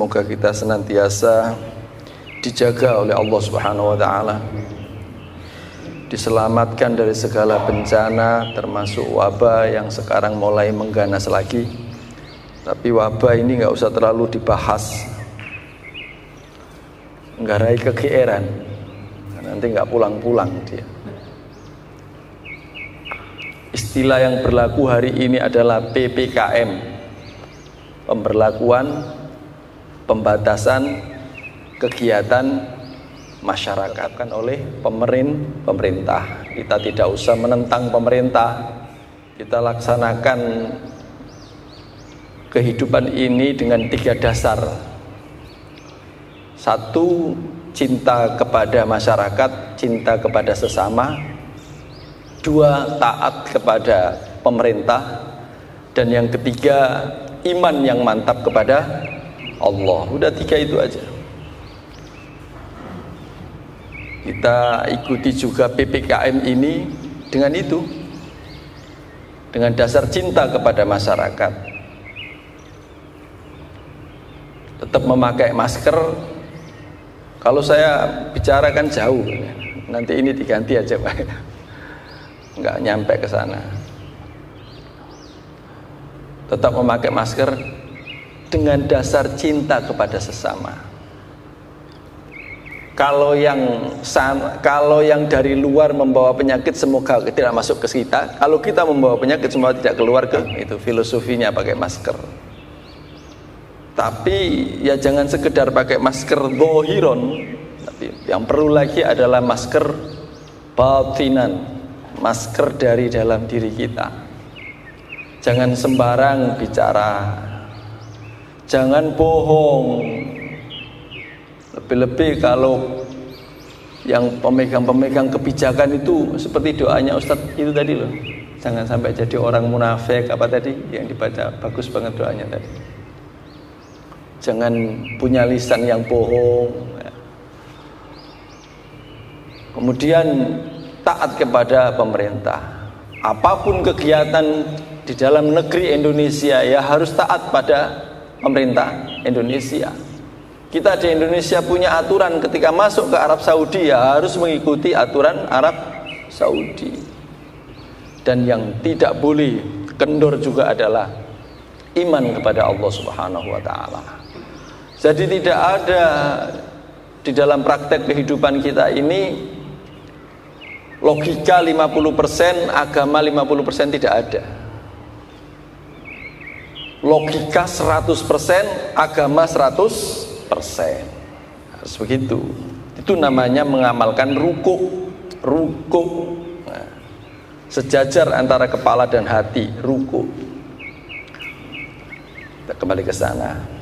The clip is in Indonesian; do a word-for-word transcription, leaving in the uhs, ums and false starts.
semoga kita senantiasa dijaga oleh Allah Subhanahu wa taala, diselamatkan dari segala bencana termasuk wabah yang sekarang mulai mengganas lagi. Tapi wabah ini nggak usah terlalu dibahas, nggarai kegeeran, nanti nggak pulang-pulang dia. Istilah yang berlaku hari ini adalah P P K M, pemberlakuan pembatasan kegiatan masyarakat kan oleh pemerintah. Kita tidak usah menentang pemerintah, kita laksanakan kehidupan ini dengan tiga dasar. Satu, cinta kepada masyarakat, cinta kepada sesama. Dua, taat kepada pemerintah. Dan yang ketiga, iman yang mantap kepada Allah. Udah tiga itu aja. Kita ikuti juga P P K M ini dengan itu, dengan dasar cinta kepada masyarakat. Tetap memakai masker. Kalau saya bicarakan jauh, nanti ini diganti aja Pak, nggak nyampe ke sana. Tetap memakai masker dengan dasar cinta kepada sesama. Kalau yang kalau yang dari luar membawa penyakit semoga tidak masuk ke kita. Kalau kita membawa penyakit semoga tidak keluar ke itu. Filosofinya pakai masker. Tapi ya jangan sekedar pakai masker bohiron, tapi yang perlu lagi adalah masker batinan, masker dari dalam diri kita. Jangan sembarang bicara, jangan bohong. Lebih-lebih kalau yang pemegang-pemegang kebijakan itu seperti doanya Ustadz itu tadi loh, jangan sampai jadi orang munafik. Apa tadi yang dibaca, bagus banget doanya tadi. Jangan punya lisan yang bohong. Kemudian taat kepada pemerintah. Apapun kegiatan di dalam negeri Indonesia ya harus taat pada pemerintah Indonesia. Kita di Indonesia punya aturan, ketika masuk ke Arab Saudi ya harus mengikuti aturan Arab Saudi. Dan yang tidak boleh kendor juga adalah iman kepada Allah Subhanahu wa taala. Jadi tidak ada di dalam praktek kehidupan kita ini logika lima puluh persen, agama lima puluh persen, tidak ada. Logika seratus persen, agama seratus persen. Harus begitu. Itu namanya mengamalkan rukuk. Rukuk. Nah, sejajar antara kepala dan hati, rukuk. Kita kembali ke sana.